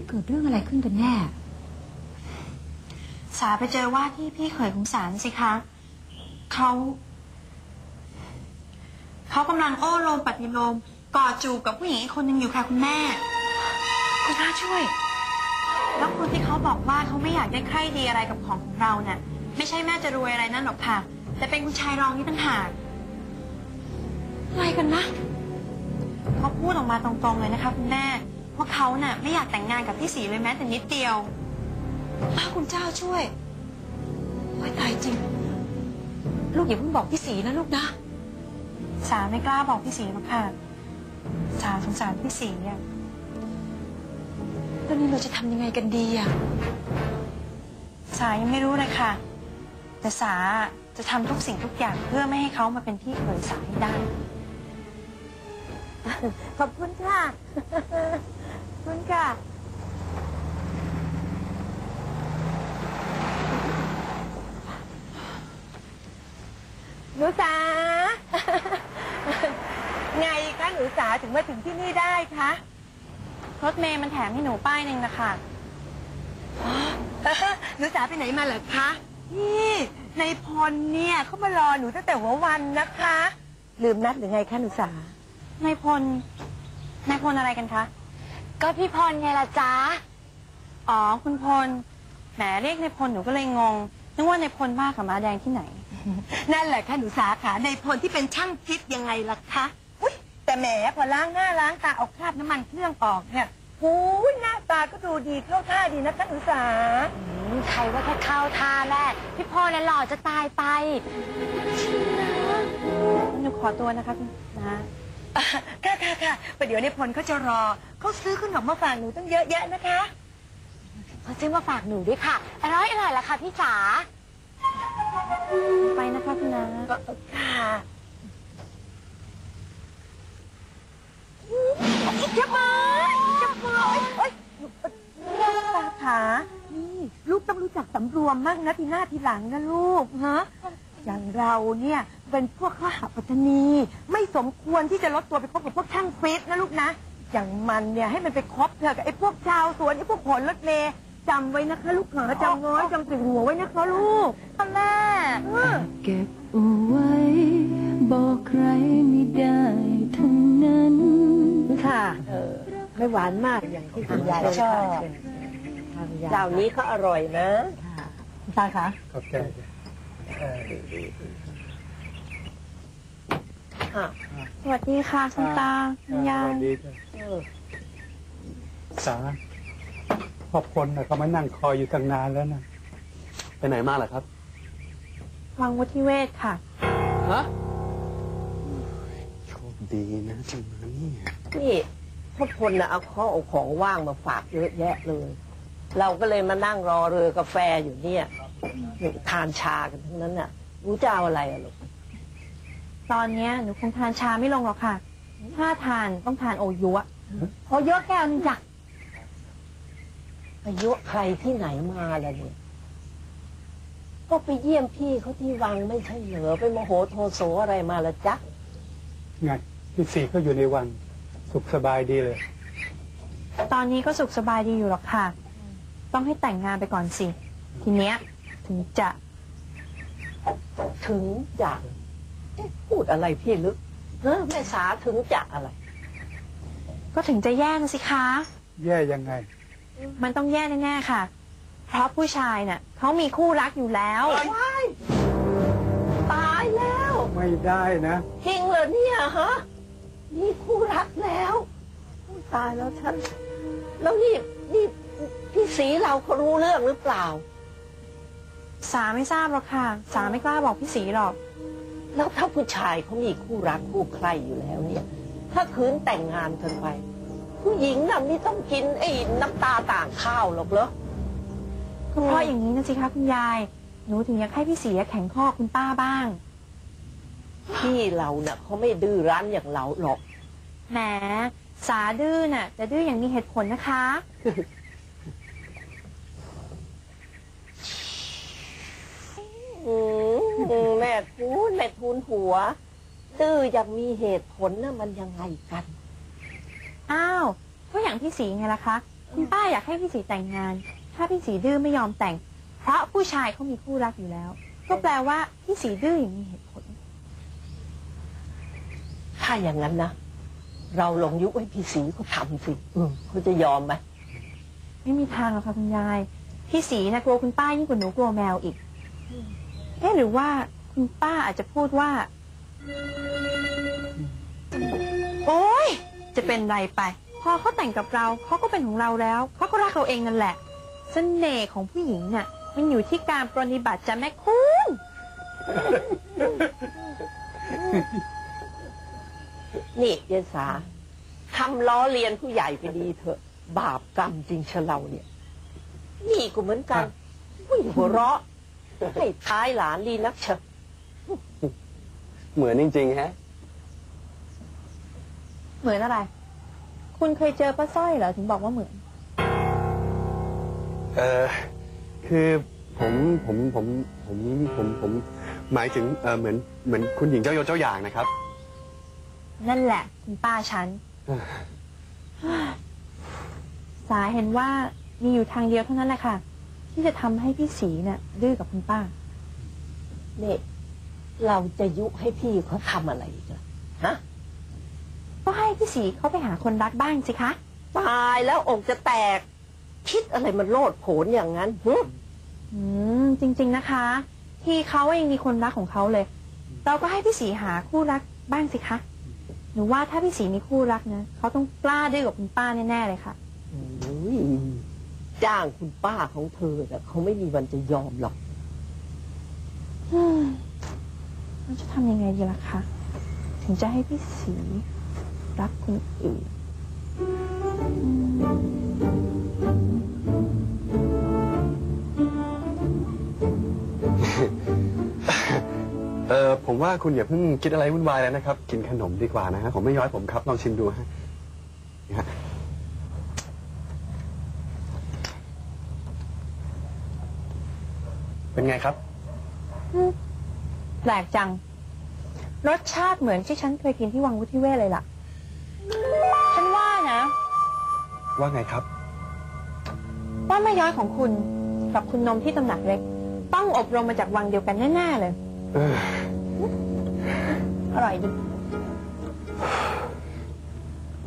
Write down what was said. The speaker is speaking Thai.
เกิดเรื่องอะไรขึ้นกันแน่สาไปเจอว่าที่พี่เขยของสารสิคะเขากำลังโอ้โลมปฏิโลมกอดจูบกับผู้หญิงอีกคนหนึ่งอยู่ค่ะคุณแม่คุณพระช่วยแล้วคนที่เขาบอกว่าเขาไม่อยากได้ใคร่ดีอะไรกับของเราเนี่ยไม่ใช่แม่จะรวยอะไรนั่นหรอกค่ะแต่เป็นคุณชายรองนี่ต่างหากอะไรกันนะเขาพูดออกมาตรงๆเลยนะคะคุณแม่ว่าเขาน่ะไม่อยากแต่งงานกับพี่ศรีเลยแม้แต่นิดเดียวคุณเจ้าช่วยโอ๊ยตายจริงลูกอย่าเพิ่งบอกพี่ศรีนะลูกนะสาไม่กล้าบอกพี่ศรีหรอกค่ะสาสงสารพี่ศรีอ่ะแล้วนี่เราจะทำยังไงกันดีอ่ะสายังไม่รู้เลยค่ะแต่สาจะทำทุกสิ่งทุกอย่างเพื่อไม่ให้เขามาเป็นพี่เขยสาให้ได้ขอบคุณค่ะขอบคุณค่ะหนูสาไงคะหนูสาถึงมาถึงที่นี่ได้คะรถเมย์มันแถมให้หนูป้ายนึงนะคะหนูสาไปไหนมาเหรอคะนี่ในพลเนี่ยเขามารอหนูตั้งแต่หัววันนะคะลืมนัดหรือไงคะหนูสานายพลอะไรกันคะก็พี่พลไงล่ะจ๊ะอ๋อคุณพลแหมเรียกนายพลหนูก็เลยงงนึกว่านายพลบ้ากับม้าแดงที่ไหนนั่นแหละค่ะหนูสาขาในพลที่เป็นช่างทิพย์ยังไงล่ะคะอุ้ยแต่แหมพอล้างหน้าล้างตาเอาคราบน้ำมันเครื่องออกเนี่ยหูยหน้าตาก็ดูดีเข้าท่าดีนะคะหนูสาใครว่าแค่เข้าท่าแม่พี่พ่อน่ะหล่อจะตายไปหนูขอตัวนะคะคุณนะค่ะประเดี๋ยวในพลเขาจะรอเขาซื้อขนมมาฝากหนูตั้งเยอะแยะนะคะเขาซื้อมาฝากหนูด้วยค่ะอร่อยละค่ะพี่จ๋าไปนะคะคุณนะค่ะจะมาเอ้ยตาขานี่ลูกต้องรู้จักสำรวมมากนะทีหน้าทีหลังนะลูกฮะอย่างเราเนี่ยเป็นพวกข้าหปัตตานีไม่สมควรที่จะลดตัวไปคบกับพวกช่างฟิตนะลูกนะอย่างมันเนี่ยให้มันไปคบเธอกับไอ้พวกชาวสวนไอ้พวกขนรถเมย์จำไว้นะคะลูกเหรอจำง้อยจำติดหัวไว้นะคะลูกแม่เก็บเอาไว้บอกใครไม่ได้ทั้งนั้นค่ะไม่หวานมากอย่างที่คุณยายชอบเจ้านี้เขาอร่อยนะตาคะขอบใจสวัสดีค่ะคุณตาคุณยายสาขอบคนนะเขามานั่งคอยอยู่ตั้งนานแล้วนะไปไหนมาล่ะครับวังวุฒิเวศค่ะฮะโชคดีนะจังนะนี่ทุกคนนะเอาข้าวเอาของว่างมาฝากเยอะแยะเลยเราก็เลยมานั่งรอเรือกาแฟอยู่เนี่ยทานชากันทั้งนั้นน่ะรู้จะเอาอะไรอะลูกตอนนี้หนูคงทานชาไม่ลงหรอกค่ะถ้าทานต้องทานโอยุะโอยุแก้วนึงจ้ะอายุใครที่ไหนมาล่ะเนี่ยก็ไปเยี่ยมพี่เขาที่วังไม่ใช่เหรอไปโมโหโทโสอะไรมาละจ๊ะไงพี่ศรีก็อยู่ในวังสุขสบายดีเลยตอนนี้ก็สุขสบายดีอยู่หรอกค่ะต้องให้แต่งงานไปก่อนสิทีเนี้ยถึงจะพูดอะไรพี่ลึกแม่สาถึงจะอะไรก็ถึงจะแย่นะสิคะแย่ยังไงมันต้องแย่แน่ๆค่ะเพราะผู้ชายน่ะเขามีคู่รักอยู่แล้วตายแล้วไม่ได้นะจริงเหรอเนี่ยฮะมีคู่รักแล้วตายแล้วฉันแล้วนี่พี่ศรีเราเขารู้เรื่องหรือเปล่าสาไม่ทราบหรอกค่ะสาไม่กล้าบอกพี่ศรีหรอกแล้วถ้าผู้ชายเขามีคู่รักคู่ใครอยู่แล้วเนี่ยถ้าคืนแต่งงานกันไปผู้หญิงน่ะไม่ต้องกินไอ้น้ำตาต่างข้าวหรอกเหรอก็เพราะอย่างนี้นะสิคะคุณยายหนูถึงอยากให้พี่ศรีแข็งข้อคุณป้าบ้างพี่เราเนี่ยเขาไม่ดื้อรั้นอย่างเราหรอกแหมสาดื้อน่ะแต่ดื้ออย่างมีเหตุผลนะคะแม่ทูลหัวดื้ออย่างมีเหตุผลน่ะมันยังไงกันอ้าวก็อย่างพี่ศรีไงล่ะคะคุณป้าอยากให้พี่สีแต่งงาน ถ้าพี่สีดื้อไม่ยอมแต่ง เพราะผู้ชายเขามีคู่รักอยู่แล้ว ก็แปลว่าพี่สีดื้ออย่างมีเหตุผลถ้าอย่างนั้นนะ เราลองยุให้พี่สีเขาทำสิเขาจะยอมไหมไม่มีทางหรอกค่ะคุณยาย พี่สีนะกลัวคุณป้ายิ่งกว่าหนูกลัวแมวอีก หรือว่าคุณป้าอาจจะพูดว่า โอ๊ยจะเป็นไรไป พอเขาแต่งกับเราเขาก็เป็นของเราแล้วเขาก็รักเราเองนั่นแหละเสน่ห์ของผู้หญิงน่ะมันอยู่ที่การปรนนิบัติจ้ะแม่คุณนี่เยสาทำล้อเลียนผู้ใหญ่ไปดีเถอะ บาปกรรมจริงเชะเราเนี่ย นี่ก็เหมือนกันวิ่งหัวเราะให้ท้ายหลานดีนักเชอะเหมือนจริงๆฮะเหมือนอะไร คุณเคยเจอป้าสร้อยเหรอถึงบอกว่าเหมือนคือผมหมายถึงเหมือนคุณหญิงเจ้าโยเจ้าอย่างนะครับนั่นแหละคุณป้าฉัน สาเห็นว่ามีอยู่ทางเดียวเท่านั้นแหละค่ะ ที่จะทำให้พี่สีน่ะดื้อกับคุณป้านี่เราจะยุให้พี่เขาทำอะไรอีกล่ะฮะก็ให้พี่สีเขาไปหาคนรักบ้างสิคะตายแล้วอกจะแตก คิดอะไรมันโลดโผนอย่างนั้นจริงๆนะคะ ที่เขายังมีคนรักของเขาเลย เราก็ให้พี่สีหาคู่รักบ้างสิคะหนูว่าถ้าพี่สีมีคู่รักนะเขาต้องกล้าดื้อกับคุณป้าแน่ๆเลยค่ะจ้างคุณป้าของเธอแต่เขาไม่มีวันจะยอมหรอกเราจะทำยังไงดีล่ะคะ ถึงจะให้พี่สีรักคนอื่นผมว่าคุณอย่าเพิ่งคิดอะไรวุ่นวายแล้วนะครับ กินขนมดีกว่านะฮะผมไม่ย้อยผมครับลองชิมดูฮะนี่ฮะเป็นไงครับแปลกจัง รสชาติเหมือนที่ฉันเคยกินที่วังวุฒิเวศเลยล่ะ ฉันว่านะว่าไงครับว่าแม่ย้อยของคุณกับคุณนมที่ตำหนักเล็ก ต้องอบรมมาจากวังเดียวกันแน่ๆเลย อร่อยดี